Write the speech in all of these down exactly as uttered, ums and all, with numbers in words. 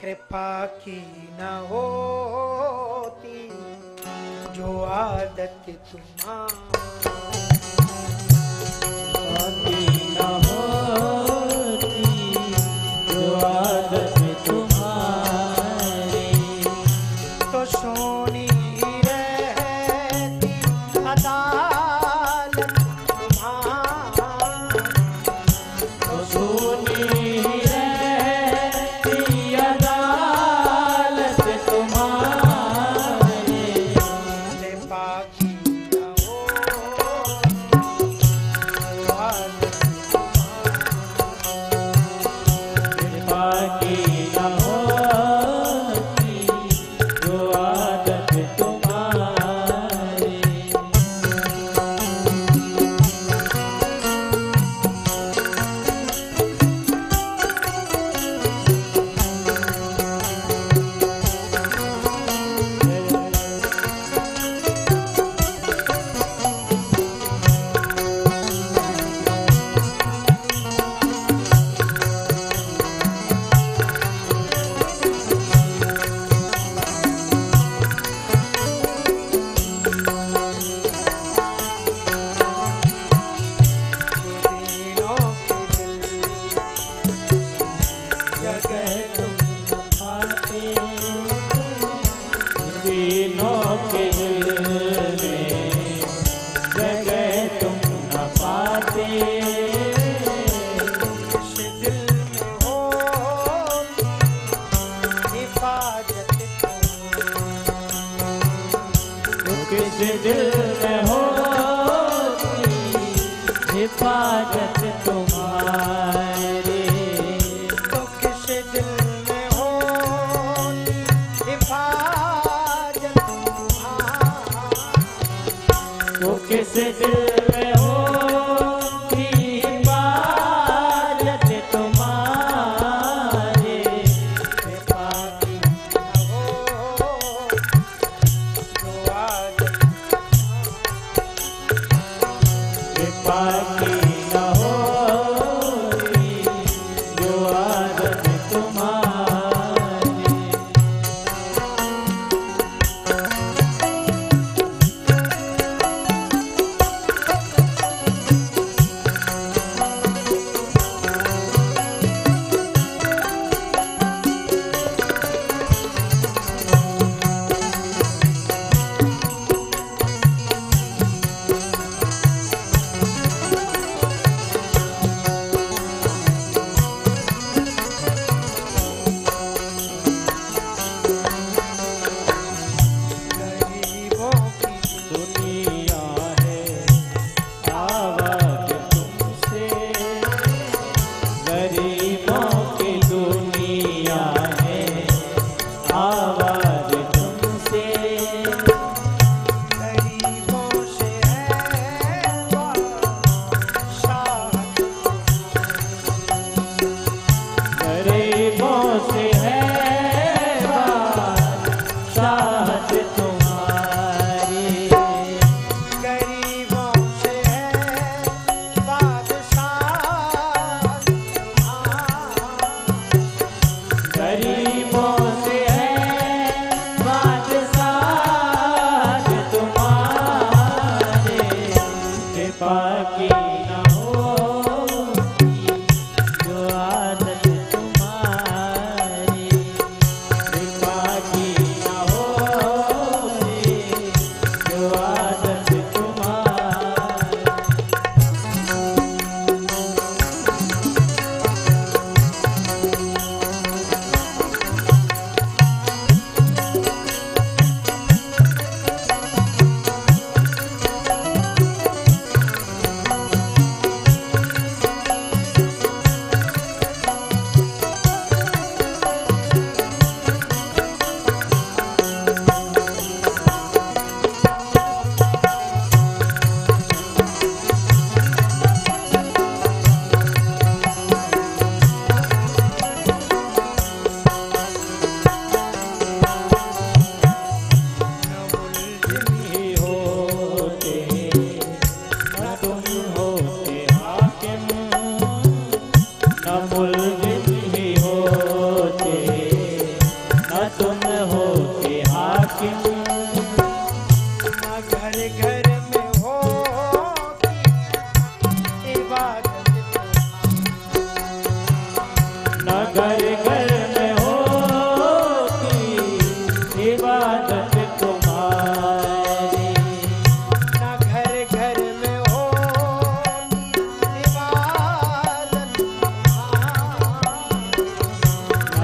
कृपा की न होती जो आदत तुम्हारी न होती जो आदत तुम्हारी तो सोनी रहती अदालत तुम्हारी तो सोनी रहती अदालत तुम्हारी कृपा की न होती कृपा की न होती जो आदत तुम्हारी दीनों के दिल में जगह तुम न पाते किस दिल में हो हिफाजत तो किस दिल में होती हिफाजत तुम्हारी तो किस दिल में हो हिफाजत तुम्हारी तो किस दिल में होती हिफाजत तुम्हारी कृपा की न हो जो आदत कृपा की न होती जो आदत तुम्हारी गरीबों की दुनिया है आवाज तुमसे गरीबों की दुनिया है आवाज तुमसे गरीबों से है शाहत गरीबों से है बादशाहत तुम्हारी गरीबों से है बादशाहत तुम्हारी गरीबों से है बादशाहत तुम्हारे कृपा की न होती जो आदत तुम्हारी कृपा की न होती जो आदत तुम्हारी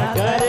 घर